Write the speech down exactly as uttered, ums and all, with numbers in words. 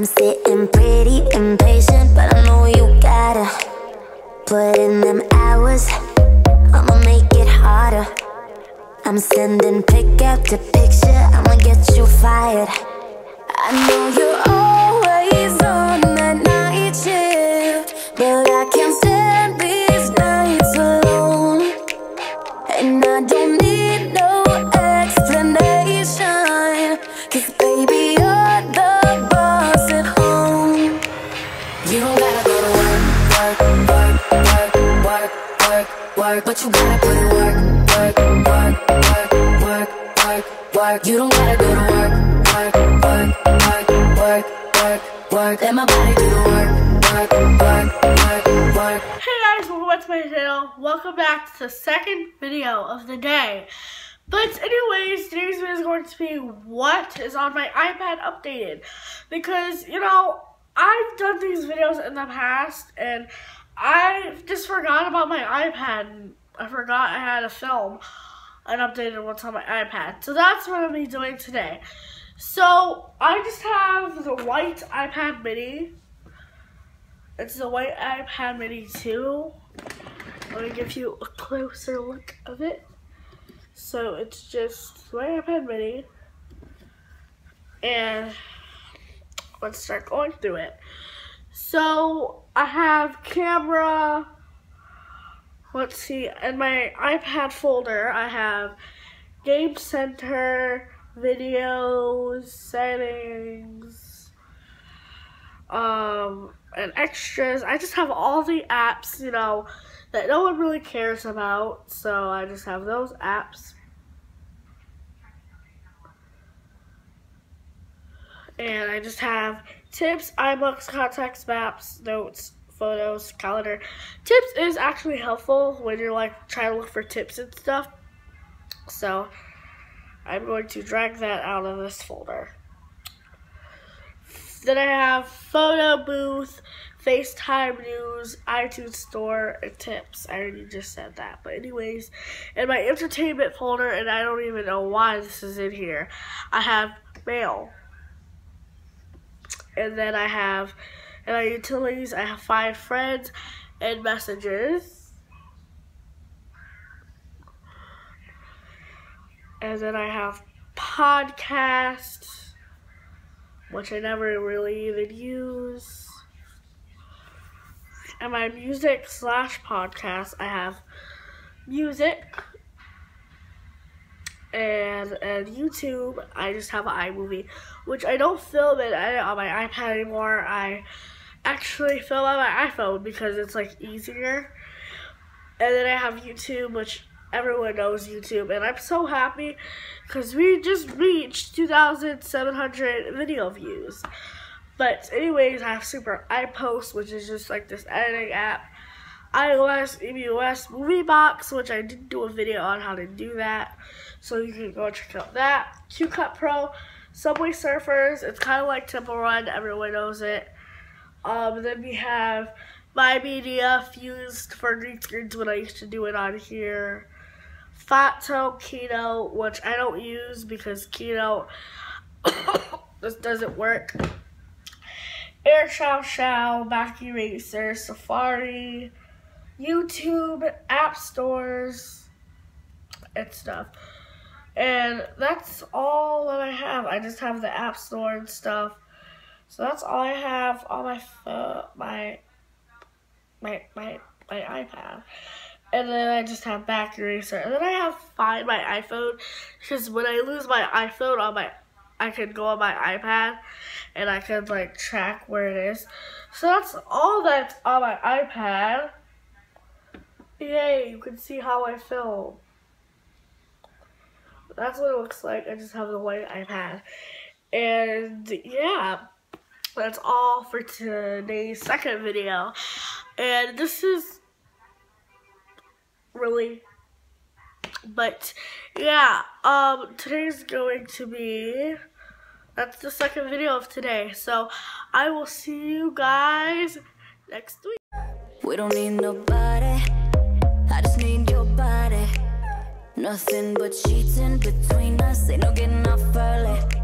I'm sitting pretty impatient, but I know you gotta put in them hours. I'ma make it harder. I'm sending pick after picture, I'ma get you fired. I know you're always on that night shift, but I can't stand these nights alone. And I don't need no explanation, 'cause baby, you're the boss at home. You don't gotta go to work, work, work, work, work, work, work, but you gotta put in work, work, work, work, work, work, work. You don't gotta go to work, work, work, work, work, work, work. Let my body do the work, work, work, work, work. Hey guys, welcome back to my channel. Welcome back to the second video of the day. But anyways, today's video is going to be what is on my iPad updated. Because, you know, I've done these videos in the past and I just forgot about my iPad. I forgot I had a film and updated what's on my iPad. So that's what I'm going to be doing today. So I just have the white iPad mini. It's the white iPad mini two. Let me give you a closer look of it. So it's just my iPad mini. And let's start going through it. So I have camera. Let's see, in my iPad folder, I have Game Center, videos, settings, um, and extras. I just have all the apps, you know, that no one really cares about. So I just have those apps. And I just have tips, iBooks, contacts, maps, notes, photos, calendar. Tips is actually helpful when you're like trying to look for tips and stuff. So I'm going to drag that out of this folder. Then I have photo booth, FaceTime news, iTunes store, and tips. I already just said that. But anyways, in my entertainment folder, and I don't even know why this is in here, I have mail. And then I have, in my utilities, I have find friends and messages. And then I have podcasts, which I never really even use. And my music slash podcast, I have music. And, and YouTube, I just have an iMovie, which I don't film and edit on my iPad anymore. I actually film on my iPhone because it's like easier. And then I have YouTube, which everyone knows YouTube, and I'm so happy because we just reached two thousand seven hundred video views. But anyways, I have Super iPost, which is just like this editing app. iOS, M U S, Movie Box, which I did do a video on how to do that, so you can go check out that. Q-Cut Pro, Subway Surfers, it's kind of like Temple Run, everyone knows it. Um, then we have My Media, Fused for green screens when I used to do it on here. Photo, Keynote, which I don't use because Keynote just doesn't work. Air Chow Chow, Back Eraser, Safari, YouTube, app stores, and stuff. And that's all that I have. I just have the app store and stuff. So that's all I have on my phone, my, my, my, my iPad. And then I just have Back Eraser. And then I have Find My iPhone, because when I lose my iPhone on my, I can go on my iPad and I can like track where it is. So that's all that's on my iPad. Yay, you can see how I film. That's what it looks like. I just have the white iPad. And yeah, that's all for today's second video. And this is really, but yeah, um, today's going to be, that's the second video of today. So I will see you guys next week. We don't need nobody, I just need your body. Nothing but sheets in between us, ain't no getting off early.